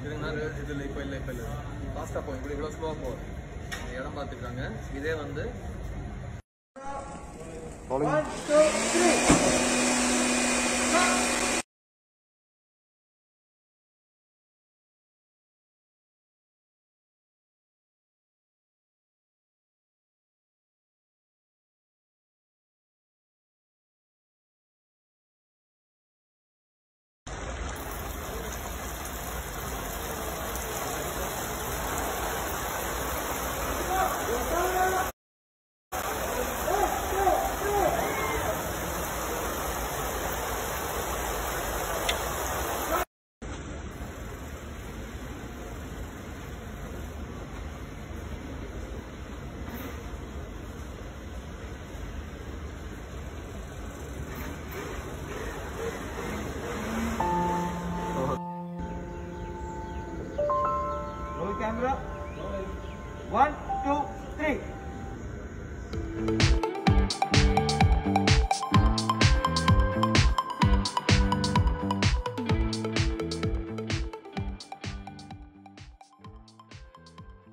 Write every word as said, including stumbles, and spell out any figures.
இதுனா இது இல்லை இப்போ இல்லை இப்போ இல்லை ஃபாஸ்ட்டாக போகும் இப்படி இவ்வளோ ஸ்லோவாக போகும் இடம் பார்த்துருக்காங்க இதே வந்து One, two, three. Roll camera. One.